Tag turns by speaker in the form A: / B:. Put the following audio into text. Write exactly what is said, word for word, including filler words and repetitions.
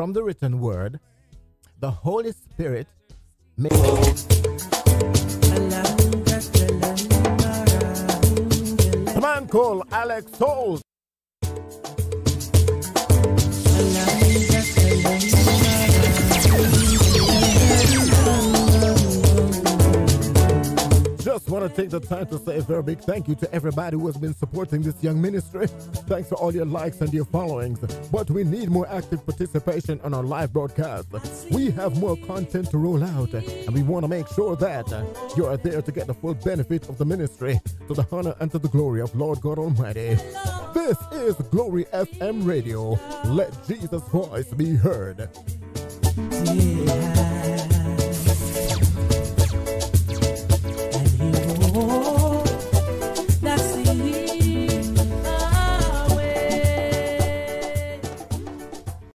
A: from the written word, the Holy Spirit makes a man called Alex Souls. Just want to take the time to say a very big thank you to everybody who has been supporting this young ministry. Thanks for all your likes and your followings. But we need more active participation on our live broadcast. We have more content to roll out, and we want to make sure that you are there to get the full benefit of the ministry, to the honor and to the glory of Lord God Almighty. This is Glory F M Radio. Let Jesus' voice be heard. Yeah.